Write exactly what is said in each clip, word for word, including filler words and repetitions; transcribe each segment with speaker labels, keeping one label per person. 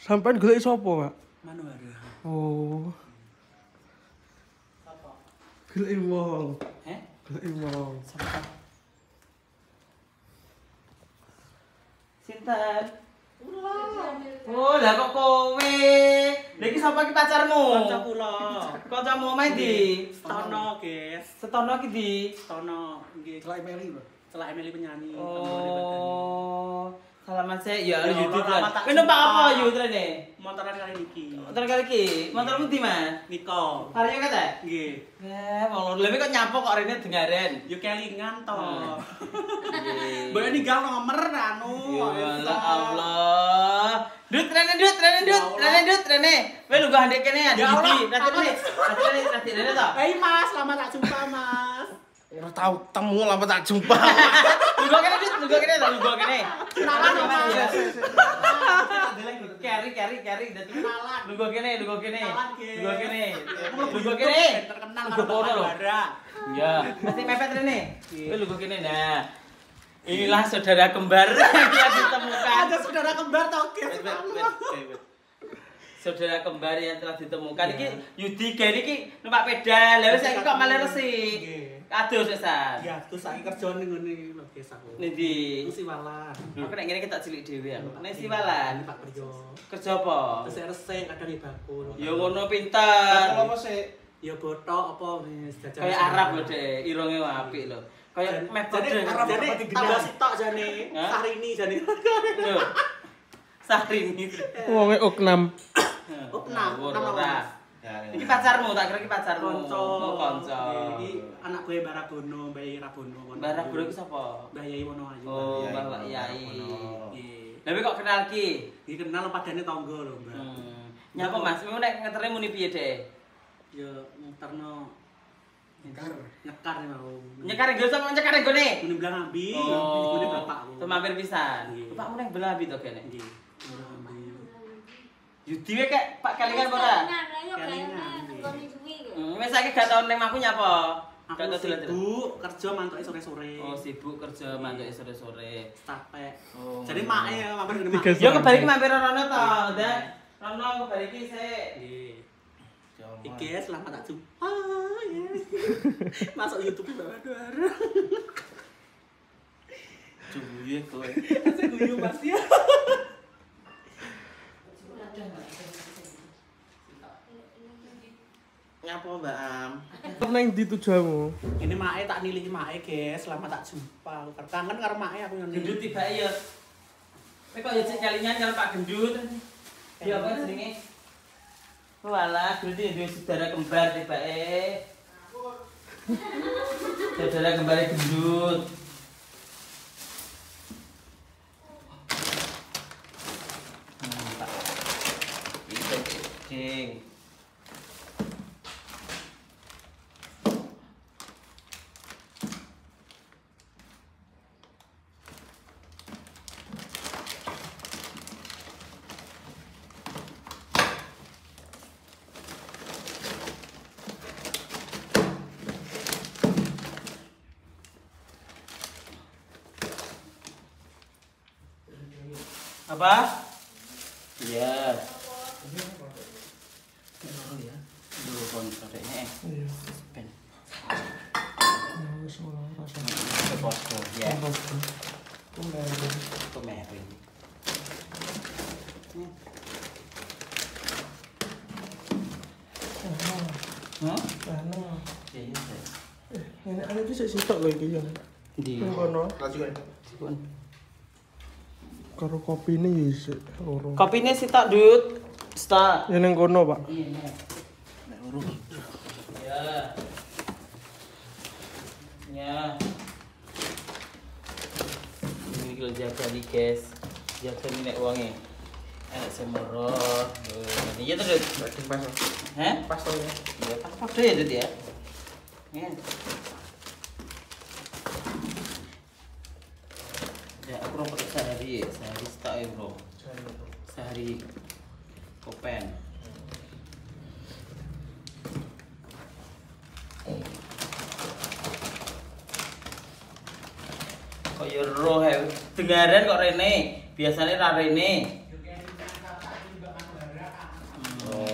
Speaker 1: Sampeyan golek sapa, Pak?
Speaker 2: Manuara.
Speaker 1: Oh.
Speaker 2: Sapa?
Speaker 1: Golek wong.
Speaker 2: Heh?
Speaker 1: Golek wong.
Speaker 2: Sapa? Sinten? Oh, lah kok kowe? Lha iki sapa iki pacarmu?
Speaker 3: Kanca kula.
Speaker 2: Kancamu omahe ndi?
Speaker 3: Stono, guys.
Speaker 2: Setono iki ndi?
Speaker 3: Stono nggih.
Speaker 1: Celak Meli, Pak.
Speaker 3: Celak Emily penyanyi.
Speaker 2: Oh. Salaman sih, ya
Speaker 3: Ya
Speaker 2: lu YouTube
Speaker 3: Allah,
Speaker 2: lah.
Speaker 3: lama tak
Speaker 2: Kowe numpak
Speaker 3: jumpa.
Speaker 2: apa yo trene?
Speaker 3: Motoran kali niki.
Speaker 2: Motor kali iki. Motormu ndi, Mas?
Speaker 3: Niko.
Speaker 2: Arek kata?
Speaker 3: Nggih.
Speaker 2: Eh, wong lho kok nyapa kok rene dengaren.
Speaker 3: Yo kelingan to.
Speaker 2: Hmm.
Speaker 3: Boleh ninggal nomor anu.
Speaker 2: Ya Allah. Dut rene dut rene dut rene dut rene. Kowe lu gak ndek kene ya.
Speaker 3: Ya Allah.
Speaker 2: Nanti rene. Nanti rene nanti rene to.
Speaker 3: Hei Mas, lama tak jumpa Mas.
Speaker 1: Ora tau temu lama tak jumpa.
Speaker 2: Lu gak kene dut, lu gak kene to, lu gak kene.
Speaker 3: Kenalan dong, Mas.
Speaker 2: Carry carry carry dadi
Speaker 3: Kenalan.
Speaker 2: lu gak kene, lu gak kene.
Speaker 3: Kenalan, guys.
Speaker 2: Lu gak kene.
Speaker 3: Lu
Speaker 2: Lu gak kene.
Speaker 3: terkenal
Speaker 2: Lu
Speaker 3: karo
Speaker 2: kono lho.
Speaker 3: Manuara.
Speaker 2: Ya, pasti mepet rene. Kowe lu gak kene. Nah. Inilah saudara kembar yang telah ditemukan.
Speaker 3: Ada saudara kembar to, guys.
Speaker 2: Wait, wait, wait, wait. Saudara kembar yang telah ditemukan iki Yudi gene iki numpak pedal. Lah saiki kok malah resik. Kados San.
Speaker 3: Ya, terus saiki kerja ning ngene lho, guys aku.
Speaker 2: Ndi?
Speaker 3: Terus Siwalan.
Speaker 2: Aku nek ngene ketok cilik dhewe aku. Nek Siwalan.
Speaker 3: Pak Kerjo.
Speaker 2: Kerja apa?
Speaker 3: Terus resik kadang di bakul.
Speaker 2: Ya ngono pinter.
Speaker 1: Apa sih?
Speaker 3: Ya botok apa wis jajan.
Speaker 2: Kayak Arab lho, Dek. Irunge apik lho. Kayak meh padha.
Speaker 3: Arab jadi tambah sitok jane.
Speaker 2: Hah?
Speaker 3: Sahrini jane.
Speaker 2: Lho. Sahrini.
Speaker 1: Wonge oknam.
Speaker 3: Oh, enam,
Speaker 2: Ngawur
Speaker 3: enam
Speaker 2: ora. Iki pacarmu, tak kira iki pacarmu.
Speaker 3: Kanca.
Speaker 2: Oh, kanca.
Speaker 3: Iki anak gue Barabono, Mbak Yai Rabono.
Speaker 2: Mbah Rabono iki sapa?
Speaker 3: Mbah Yai Wonoayu.
Speaker 2: Oh,
Speaker 3: Mbah
Speaker 2: Mbah Yai.
Speaker 3: Nggih.
Speaker 2: Lah kok kenal ki?
Speaker 3: Iki kenal padane tangga lho, Mbak.
Speaker 2: Hmm. Nyapa Mas? Memang nek ngeterne muni piye, Dek?
Speaker 3: Ya muterno
Speaker 1: Nyekar.
Speaker 3: nyekar ya mau.
Speaker 2: Nyekar nggo sama nyekar nggone.
Speaker 3: Muni bilang ambi,
Speaker 2: Oh.
Speaker 3: muni bapakku.
Speaker 2: Tuh mampir pisan.
Speaker 3: Nggih.
Speaker 2: Bapakmu nang Belabi to kene.
Speaker 3: Nggih. Bilang ambi.
Speaker 2: Yudi we kek Pak Kalingan ora? Hmm, wis saiki gak tau ning maku nyapa?
Speaker 3: Aku
Speaker 2: Gak tau dolan.
Speaker 3: sibuk kerja mantuke sore-sore.
Speaker 2: Oh, sibuk kerja mantuk sore-sore.
Speaker 3: Capek.
Speaker 2: Oh.
Speaker 3: Jadi mak ya mampir ngene mak.
Speaker 1: Tiga
Speaker 2: Yo kebalik mampir rono to, Dak. Rono kebalik iki sik.
Speaker 3: Nggih. Iki selamat tak jumpa. Ya. Masuk YouTube baru-baru.
Speaker 2: Cubuye kowe.
Speaker 3: Asik guyu Mas ya.
Speaker 2: Nyapa Mbak Am?
Speaker 1: Nang ndi tujuanmu?
Speaker 3: Ini mae tak nilih mae, guys. Selamat tak jumpa. Kangen karo mae aku ngene.
Speaker 2: Gendut tiba ya. Kowe kok ya cek kalingan karo Pak Gendut. Ya apa jenenge? Walah, berarti duwe saudara kembar tibake. Saudara kembar Gendut. Hmm, Pak. Iki cing. Apa? Iya. Ya. Dulu kontrol deh.
Speaker 1: Iya.
Speaker 2: Ben.
Speaker 1: Wis ora rasa.
Speaker 2: Posko ya.
Speaker 1: Kemarin.
Speaker 2: Kemarin. Hah?
Speaker 1: Ana.
Speaker 2: Iya, iya.
Speaker 1: Ini ana iki sik sitok lho iki ya.
Speaker 2: Di
Speaker 1: Nang kono.
Speaker 2: Pun.
Speaker 1: Karo kopine ya sik loro.
Speaker 2: Kopine sitok, Dut. Stok.
Speaker 1: Ya nang kono, Pak.
Speaker 2: Iya, iya. Nek urung. Ya. Ya. Ini kalau jaga nih, guys. Jaga nih nek wonge. Enak semoro. Ini ya tuh, Dut.
Speaker 1: Pas.
Speaker 2: Hah?
Speaker 1: Pas to ya.
Speaker 2: Ya, kan padha ya, Dut ya. Ya. Ya, aku rompot sehari, sehari stok ya, Bro. Sehari kopen. Kok ya roh ya, dengaran kok rene. Biasanya ra rene.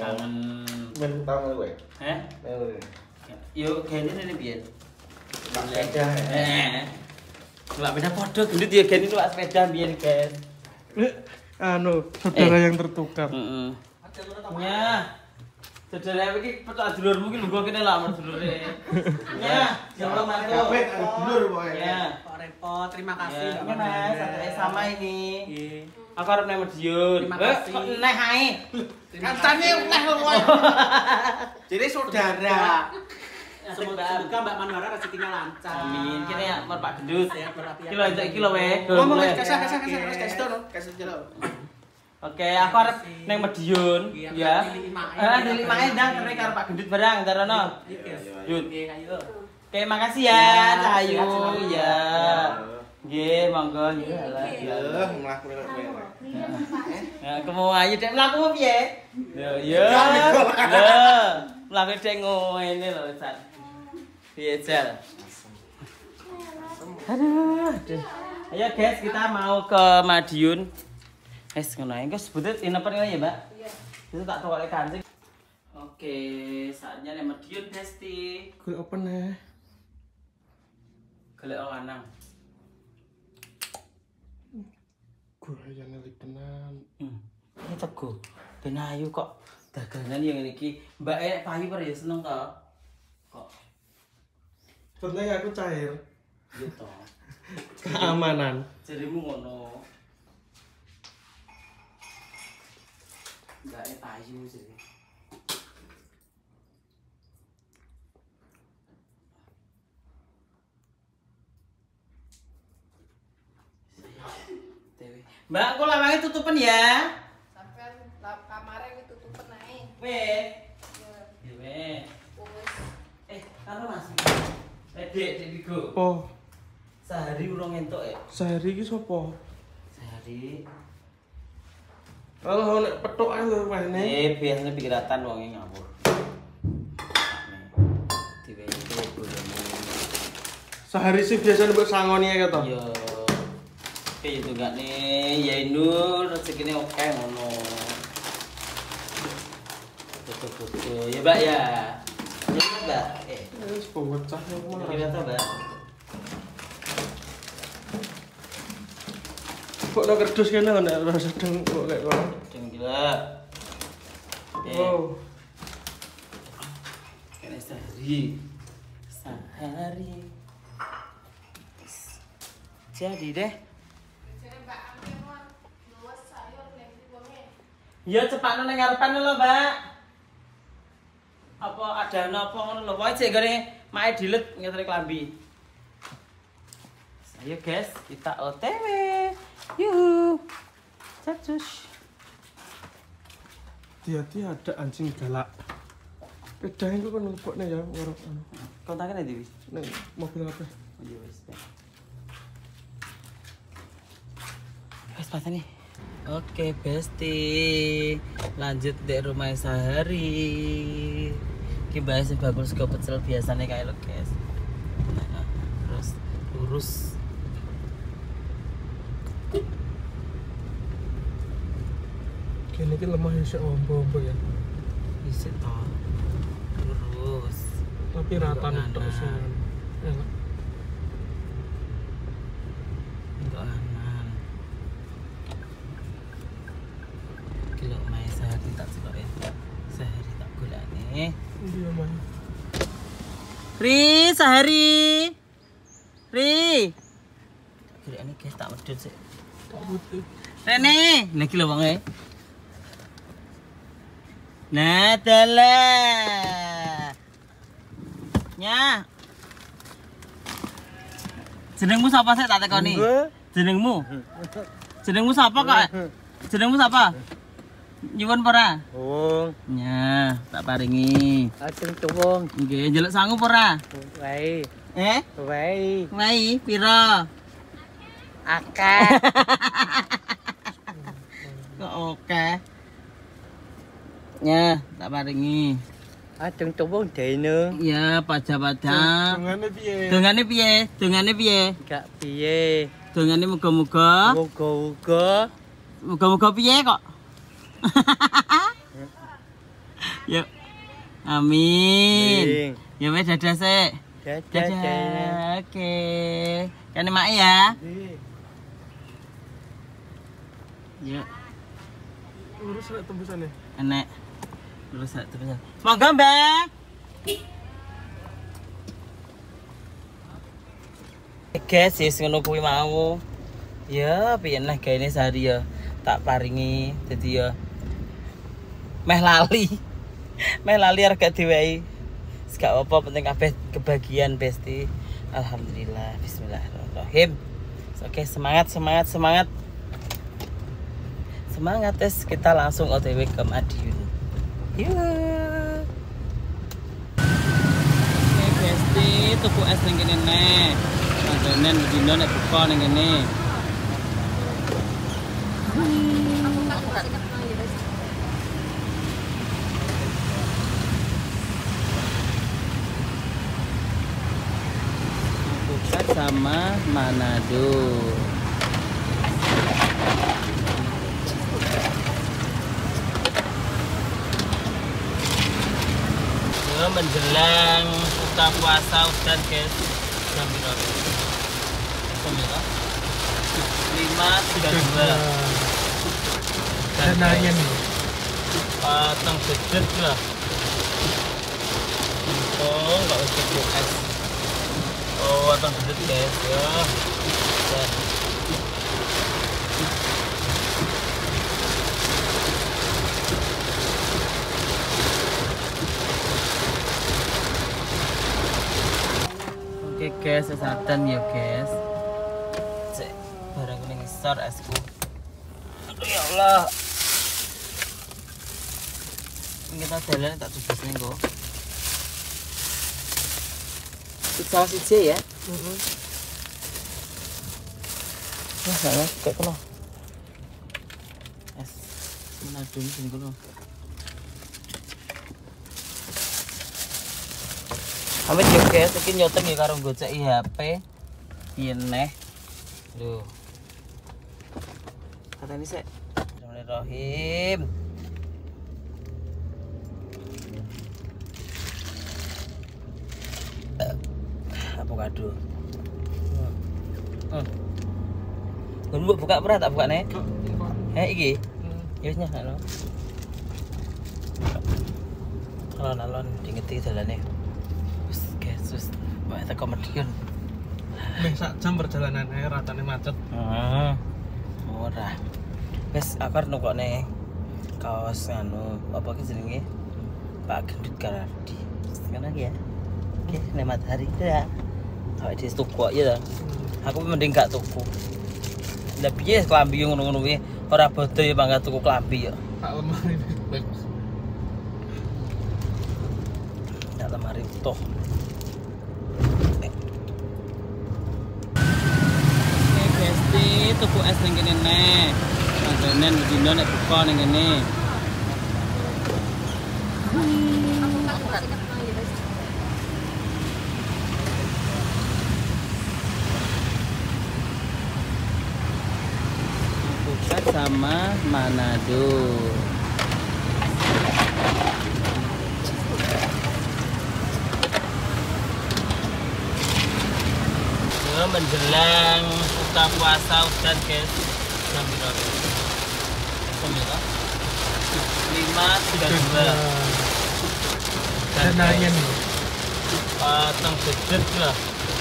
Speaker 2: kangen.
Speaker 1: Men utang kowe.
Speaker 2: Heh? Yo gene rene piye?
Speaker 1: Sepeda.
Speaker 2: Heeh. Lah beda padha gendut ya gene numpak sepeda biyen, guys.
Speaker 1: Anu, saudara yang tertukar.
Speaker 2: Heeh. Ya. Saudara iki petok dulurmu iki lungguh kene lah dulure. Ya, jangan mantu.
Speaker 1: Dulur pokoke.
Speaker 2: Ya.
Speaker 3: Kok repot, terima kasih.
Speaker 2: Ya, ini Mas, sadake sama ini.
Speaker 3: Nggih.
Speaker 2: Aku arep nang Madiun.
Speaker 3: Terima
Speaker 2: Eh,
Speaker 3: kasih.
Speaker 2: kok neh ae.
Speaker 3: Kancane neh lho kowe. Jadi saudara. Semoga semoga Mbak Manwara rezekinya lancar.
Speaker 2: Amin. Kene ya Pak Gendut.
Speaker 3: Sehat walafiat.
Speaker 2: Iki lho entuk iki lho we.
Speaker 3: Ngomong kasih kasih kasih terus kasih dono, kasih jelo.
Speaker 2: Oke, aku arep nang Madiun ya. Eh, di lima ndang kene karo Pak Gendut barang tarono. Yud.
Speaker 3: Nggih, ayo.
Speaker 2: Oke, makasih ya, Cahayu. Ya. Nggih, monggo nggih.
Speaker 1: Ya, mlaku lek kowe.
Speaker 2: Ya, kemu ayu dek mlaku piye? Yo, yo. Lho, mlaku dek ngene lho, San. Piye, Jal? Aduh, aduh. Ayo guys, kita mau ke Madiun. Wes ngono ae, guys. Sebutut ini apa ya, Mbak? Iya. Itu tak tokok kancing. Oke, saatnya nek Madiun, Besti.
Speaker 1: Golek apa neh?
Speaker 2: Golek lanang.
Speaker 1: Gurayane lik tenan.
Speaker 2: Hmm. Ini tego. Ben ayu kok dagangan yang ngene iki. Mbak e payu ora ya seneng kok. Kok
Speaker 1: Penting aku cair.
Speaker 2: gitu.
Speaker 1: Keamanan.
Speaker 2: Jarimu ngono. Mbak e payu sih. Mbak, aku lawange tutupen ya.
Speaker 4: Sampai lap kamarnya ditutupen ae.
Speaker 2: Weh.
Speaker 4: Ya,
Speaker 2: Ya weh.
Speaker 4: wis.
Speaker 2: Eh, karo Mas. Eh, Dek, Dek Bigo.
Speaker 1: Oh,
Speaker 2: Sehari urung entuk ya.
Speaker 1: sehari iki sapa?
Speaker 2: Sehari.
Speaker 1: Kalau nek petuk ae lho wene.
Speaker 2: Eh, biasanya pikiratan wonge ngawur. Diwehi bolone.
Speaker 1: Sehari sih biasanya mbok sangoni ae to.
Speaker 2: Yo. Oke, itu gak nih, ya Inul rezekine oke ngono. Betul-betul. Ya, Mbak ya. Ya, Mbak. Eh,
Speaker 1: Wis bocah yo
Speaker 2: kira
Speaker 1: marah.
Speaker 2: Mbak.
Speaker 1: Kok nek kerdus kene nek ora sedeng kok lek kono.
Speaker 2: Deng gila. Eh,
Speaker 1: Wow.
Speaker 2: kene sehari. Sehari. Jadi deh.
Speaker 4: Jadi Mbak Amir mah luwes sayur ning wonge.
Speaker 2: Ya cepatno nang ngarepan lho, Mbak. Apa ada napa ngono lho. Pokoke jek gane mae dilet ngetri klambi. Ayo guys, kita O T W. Yuhu. Cacus.
Speaker 1: Hati-hati ada anjing galak. Sepeda itu kan lebokne ya warok anu.
Speaker 2: Kontaknya ndi wis?
Speaker 1: Ning mobil apa?
Speaker 2: Oh iya wis. Wis patene. Oke, Besti. Lanjut dek rumah sehari. Ki bahas bakul sego pecel biasane kae lho, guys. Nah, terus lurus.
Speaker 1: Kene iki lemah ya sik ombo-ombo ya.
Speaker 2: Isi to. Lurus.
Speaker 1: Tapi rata nih
Speaker 2: Kanan.
Speaker 1: tok sing enak.
Speaker 2: Untuk anan. Kilo mae sehari tak sekoe. Sehari tak golane.
Speaker 1: Iya, Mas.
Speaker 2: Ri, sehari. Ri. Kira-kira guys tak medhot sik.
Speaker 1: Tak putih.
Speaker 2: Rene, lagi lho Bang e. Nah, dalah. Nya. Jenengmu sapa sik tak tekoni? Jenengmu? Jenengmu sapa kok? Jenengmu sapa? Nyuwun apa ora?
Speaker 3: Wong,
Speaker 2: Nya, tak paringi.
Speaker 3: ajeng tuwung.
Speaker 2: Nggih, njaluk sangu apa ora?
Speaker 3: Wae,
Speaker 2: Eh?
Speaker 3: wae.
Speaker 2: Wai, pira?
Speaker 3: Akeh.
Speaker 2: Kok oke. Ya, tak paringi.
Speaker 3: Ajeng tuwung dene.
Speaker 2: Ya, pada-pada.
Speaker 1: Dongane piye?
Speaker 2: Dongane piye? Dongane piye?
Speaker 3: Gak piye.
Speaker 2: Dongane muga-muga.
Speaker 3: Muga-muga
Speaker 2: Muga-muga piye kok? Yuk. Amin. Ya wes dadah sik. Dadah. Oke. Kan mak ya. Yuk.
Speaker 1: Urus rek tembusane.
Speaker 2: Enek. Lurus rek tembusan. Monggo, Mbak. Guys, wis ngono kuwi mau. Ya, piye nah gaene sehari ya. Tak paringi dadi ya meh lali. Meh lali arep gak diwehi. Wis gak apa penting kabeh kebagian Besti. Alhamdulillah. Bismillahirrahmanirrahim. Oke, semangat semangat semangat. Semangat tes, kita langsung O T W ke Madiun. Yuk. Oke, Besti, tuku es ning kene nek. Mangganen dino nek buka ning kene. Buka sama Manado. Menjelang buka puasa udan guys, jam berapa? Sembilan, lima tiga dua. Dan nanya nih, patang gede lah. Oh, nggak usah es. Oh, patang gede guys ya. Dan oke guys, sesatan ya guys. Cek barang ini ngisor esku. Aduh ya Allah. Ini kita jalan tak tubus nih kok. Salah siji ya. Heeh. Wah, salah kayak kono. Es Manado sing kono. Amit yo guys, iki nyoteng ya karo goceki H P. Piye neh. Lho. Katane sik. Bismillahirrahmanirrahim. Avocado. Hmm. Gun mbok buka ora tak bukane? Heh iki. Ya wis nyah lho. Alon-alon dingeti dalane. Terus banyak teko Madiun.
Speaker 1: Meh sak jam perjalanan ae ratane macet.
Speaker 2: Heeh. Ora. Wis aku arep nukokne kaos anu apa ki jenenge? Pak Gendut Karadi. Sekarang ya. Oke, nek matahari ya. Awake dhewe tuku ya ta. Aku mending gak tuku. Lah piye klambi ngono-ngono kuwi ora bodo ya mangga tuku klambi ya.
Speaker 1: Tak lemari bagus.
Speaker 2: Tak lemari utuh. Tuku es ning kene nek. Mangganen dino nek buka ning kene. Buka sama Manado. Menjelang buka puasa udan guys, jam berapa? Sembilan, lima tiga dua. Dan nanya nih, patang gede lah.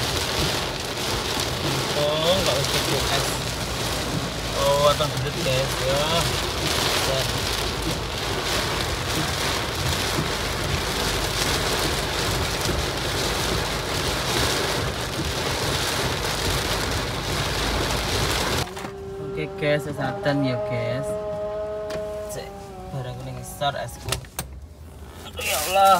Speaker 2: Oh, nggak usah es. Oh, patang gede guys ya. Dan oke guys, sesatan ya guys. Cek barang ini ngisor esku. Aduh ya Allah.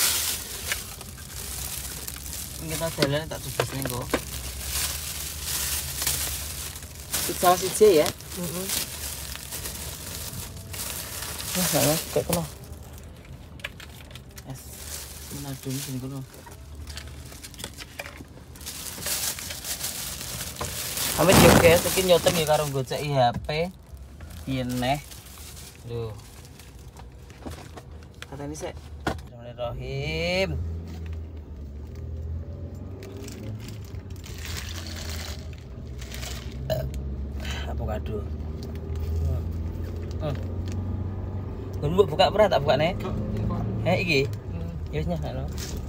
Speaker 2: Ini kita jalan tak tubus nih kok. Salah siji ya. Heeh. Wah, salah kayak kono. Es Manado sing kono. Amit yo guys, iki nyoteng ya karo goceki H P. Piye neh. Lho. Kata ini sih. Bismillahirrahmanirrahim. Avocado. Hmm. Gun buka pernah tak buka nih? Eh iki. Ya wis nyah.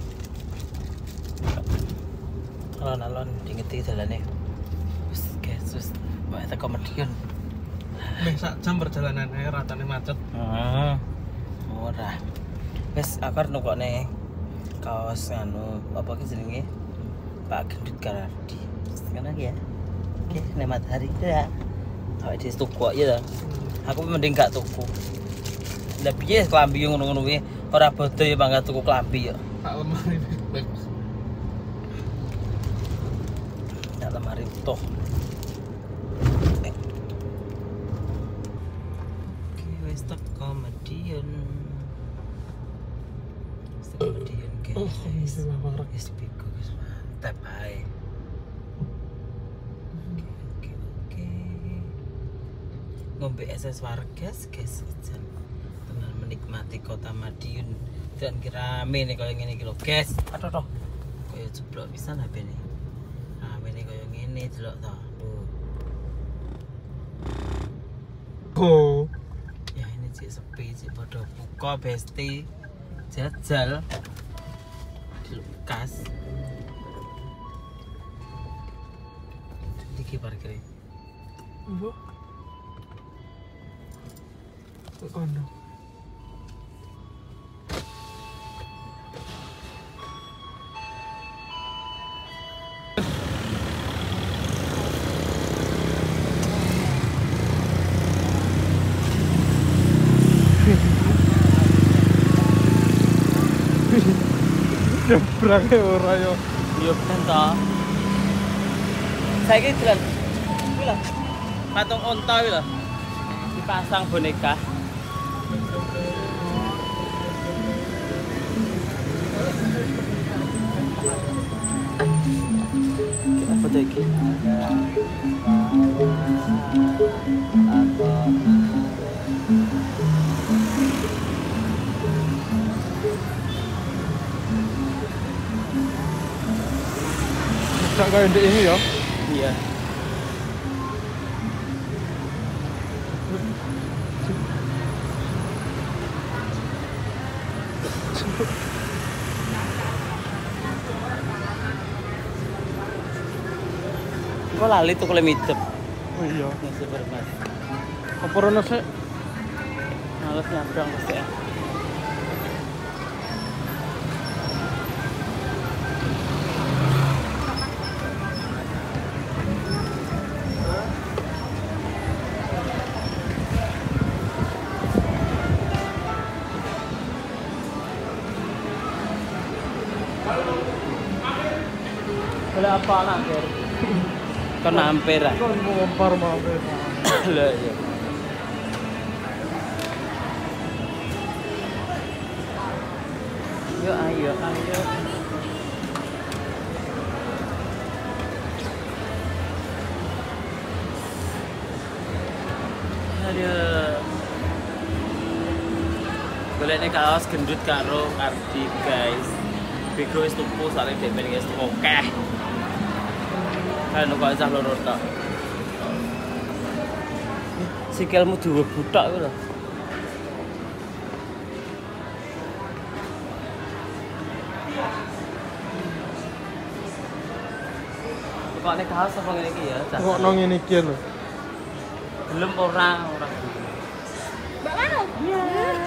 Speaker 2: Alon-alon dingeti dalane. Wis guys, wis mbak teko Madiun.
Speaker 1: Meh sak jam perjalanan ae ratane macet.
Speaker 2: Heeh. Ora. Wis aku arep nukokne kaos anu apa ki jenenge? Pak Gendut Karadi. Setengah lagi ya. Oke, nek matahari ya. Awake dhewe tuku kok ya. Aku mending gak tuku. Lah piye klambi ngono-ngono kuwi ora bodo ya bangga tuku klambi ya.
Speaker 1: Tak lemari.
Speaker 2: Tak lemari toh. Oke, wis teko Madiun. Madiun
Speaker 1: Oh,
Speaker 2: guys.
Speaker 1: ini mah
Speaker 2: Wis bego guys, mantap ae. Oke, oke, oke. Ngombe es es Wargas guys, jan. Tenan menikmati kota Madiun dan rame nih kayak gini kilo guys. Aduh toh. Kayak jeblok pisan H P nih. Rame nih kayak gini delok toh. Tuh.
Speaker 1: Oh.
Speaker 2: Ya ini sih sepi sih pada buka besti jajal di Lukas. Iki parkir.
Speaker 1: Mbok. Kono. Nyebrangnya ora yo.
Speaker 2: Iya ben toh. Saiki dolan. Kuwi lho. Patung onta kuwi lho. Dipasang boneka. Apa tuh iki?
Speaker 1: Tak kayak di ini ya.
Speaker 2: Iya. Kok lali tuh kalau midep.
Speaker 1: Oh iya.
Speaker 2: Nasi bermas.
Speaker 1: Apa rono sih?
Speaker 2: Males nyabrang pasti ya. Boleh apa nampir? Kan nampir ah.
Speaker 1: Kon mau ngompar mau apa?
Speaker 2: Lah iya. Yuk ayo ayo. Aduh. Golekne kaos gendut karo Kardi guys. Bego wis tuku sare dhewe wis akeh. Kan kok cah loro tok. Sikilmu duwe butak kuwi lho. Kok nek kaos apa ngene iki ya?
Speaker 1: Kok nang ngene iki lho.
Speaker 2: Belum orang orang.
Speaker 4: Mbak Mano? Iya.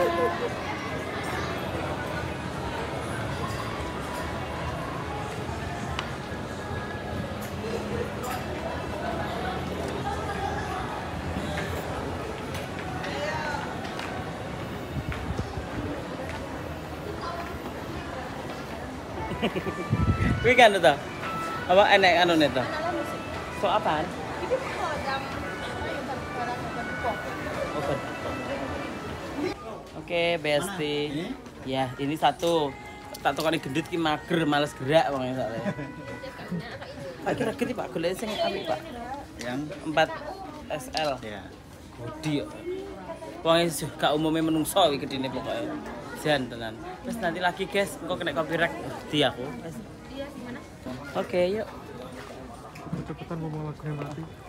Speaker 2: Kuwi kan to. Apa enek anu to? So apaan?
Speaker 4: Ini kodam.
Speaker 2: Open. Oke, Besti. Ya, ini satu. Tak tokone gendut ki mager, males gerak wong sak. Pak kira-kira Pak golek sing apik, Pak.
Speaker 3: Yang
Speaker 2: empat S L.
Speaker 3: ya.
Speaker 2: Bodi kok. Wong gak umume menungso iki gedine pokoke. jan tenan. Terus nanti lagi guys, engko kena copyright di aku.
Speaker 4: Iya, gimana?
Speaker 2: Oke, yuk.
Speaker 1: Cepetan ngomong lagunya mati.